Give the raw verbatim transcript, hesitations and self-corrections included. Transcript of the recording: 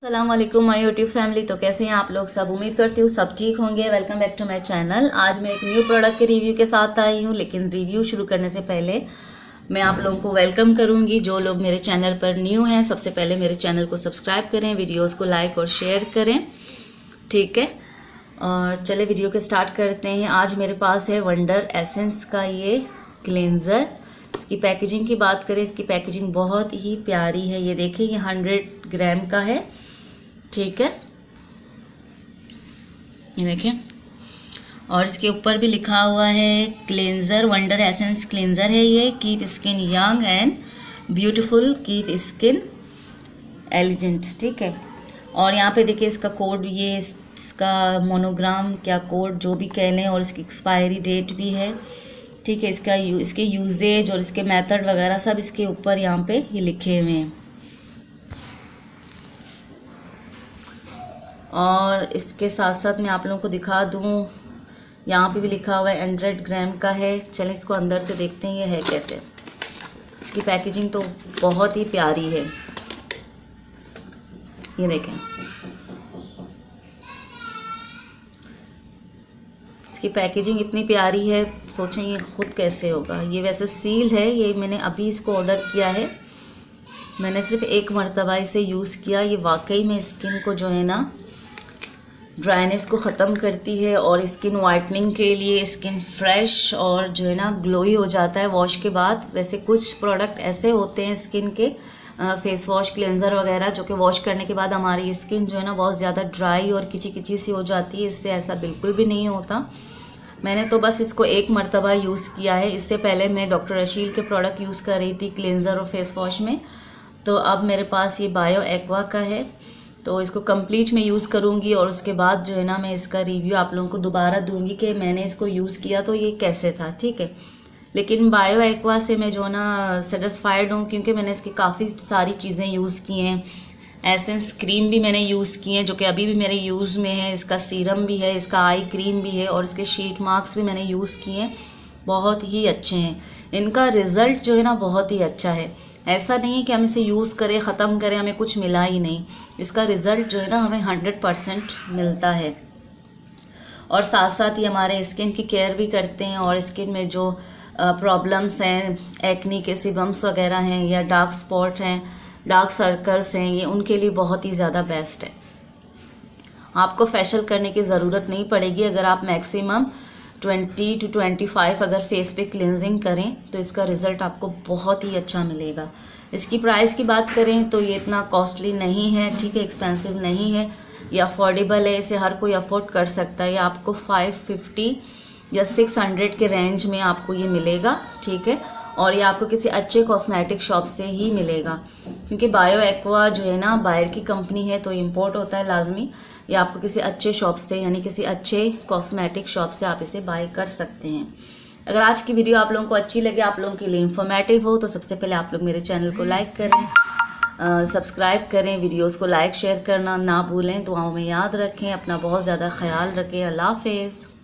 अस्सलाम वालेकुम my YouTube family. तो कैसे हैं आप लोग सब? उम्मीद करती हूँ सब ठीक होंगे। Welcome back to my channel. आज मैं एक न्यू प्रोडक्ट के रिव्यू के साथ आई हूँ, लेकिन रिव्यू शुरू करने से पहले मैं आप लोगों को वेलकम करूँगी। जो लोग मेरे चैनल पर न्यू हैं, सबसे पहले मेरे चैनल को सब्सक्राइब करें, वीडियोज़ को लाइक और शेयर करें, ठीक है। और चले वीडियो के स्टार्ट करते हैं। आज मेरे पास है वंडर एसेंस का ये क्लेंज़र। इसकी पैकेजिंग की बात करें, इसकी पैकेजिंग बहुत ही प्यारी है। ये देखिए, ये हंड्रेड ग्राम का है, ठीक है, ये देखें। और इसके ऊपर भी लिखा हुआ है क्लेंजर, वंडर एसेंस क्लेंजर है ये। Keep skin young and beautiful, keep skin elegant, ठीक है। और यहाँ पे देखिए इसका कोड, ये इसका मोनोग्राम, क्या कोड जो भी कह लें, और इसकी एक्सपायरी डेट भी है, ठीक है। इसका यू, इसके यूजेज और इसके मेथड वगैरह सब इसके ऊपर यहाँ पे ये लिखे हुए हैं। और इसके साथ साथ मैं आप लोगों को दिखा दूँ, यहाँ पे भी लिखा हुआ है हंड्रेड ग्राम का है। चलें इसको अंदर से देखते हैं ये है कैसे। इसकी पैकेजिंग तो बहुत ही प्यारी है, ये देखें। इसकी पैकेजिंग इतनी प्यारी है, सोचें ये खुद कैसे होगा। ये वैसे सील है, ये मैंने अभी इसको ऑर्डर किया है। मैंने सिर्फ एक मरतबा इसे यूज़ किया। ये वाकई में स्किन को जो है ना, ड्राइनेस को ख़त्म करती है और स्किन वाइटनिंग के लिए स्किन फ्रेश और जो है ना ग्लोई हो जाता है वॉश के बाद। वैसे कुछ प्रोडक्ट ऐसे होते हैं स्किन के, फेस वॉश, क्लेंज़र वगैरह, जो कि वॉश करने के बाद हमारी स्किन जो है ना बहुत ज़्यादा ड्राई और किची किची सी हो जाती है। इससे ऐसा बिल्कुल भी नहीं होता। मैंने तो बस इसको एक मरतबा यूज़ किया है। इससे पहले मैं डॉक्टर रशील के प्रोडक्ट यूज़ कर रही थी क्लेंज़र और फेस वॉश में। तो अब मेरे पास ये बायो एक्वा का है, तो इसको कंप्लीट में यूज़ करूँगी और उसके बाद जो है ना मैं इसका रिव्यू आप लोगों को दोबारा दूंगी कि मैंने इसको यूज़ किया तो ये कैसे था, ठीक है। लेकिन बायो एक्वा से मैं जो ना सेटिस्फाइड हूँ, क्योंकि मैंने इसकी काफ़ी सारी चीज़ें यूज़ की हैं। एसेंस क्रीम भी मैंने यूज़ की हैं, जो कि अभी भी मेरे यूज़ में है। इसका सीरम भी है, इसका आई क्रीम भी है, और इसके शीट मास्क भी मैंने यूज़ किए हैं। बहुत ही अच्छे हैं। इनका रिज़ल्ट जो है ना बहुत ही अच्छा है। ऐसा नहीं है कि हम इसे यूज़ करें, ख़त्म करें, हमें कुछ मिला ही नहीं। इसका रिज़ल्ट जो है ना हमें हंड्रेड परसेंट मिलता है। और साथ साथ ये हमारे स्किन की केयर भी करते हैं, और स्किन में जो प्रॉब्लम्स हैं, एक्नी के सिबम्स वगैरह हैं, या डार्क स्पॉट हैं, डार्क सर्कल्स हैं, ये उनके लिए बहुत ही ज़्यादा बेस्ट है। आपको फेशियल करने की ज़रूरत नहीं पड़ेगी। अगर आप maximum twenty two twenty five अगर फेस पे क्लिनजिंग करें तो इसका रिज़ल्ट आपको बहुत ही अच्छा मिलेगा। इसकी प्राइस की बात करें तो ये इतना कॉस्टली नहीं है, ठीक है, एक्सपेंसिव नहीं है, ये अफोर्डेबल है। इसे हर कोई अफोर्ड कर सकता है। ये आपको फाइव फिफ्टी या सिक्स हंड्रेड के रेंज में आपको ये मिलेगा, ठीक है। और ये आपको किसी अच्छे कॉस्मेटिक शॉप से ही मिलेगा, क्योंकि बायो एक्वा जो है ना बाहर की कंपनी है, तो इम्पोर्ट होता है लाजमी। ये आपको किसी अच्छे शॉप से, यानी किसी अच्छे कॉस्मेटिक शॉप से आप इसे बाय कर सकते हैं। अगर आज की वीडियो आप लोगों को अच्छी लगे, आप लोगों के लिए इन्फॉर्मेटिव हो, तो सबसे पहले आप लोग मेरे चैनल को लाइक करें, सब्सक्राइब करें, वीडियोस को लाइक शेयर करना ना भूलें। दुआओं में याद रखें, अपना बहुत ज़्यादा ख्याल रखें। अल्लाह हाफ़िज़।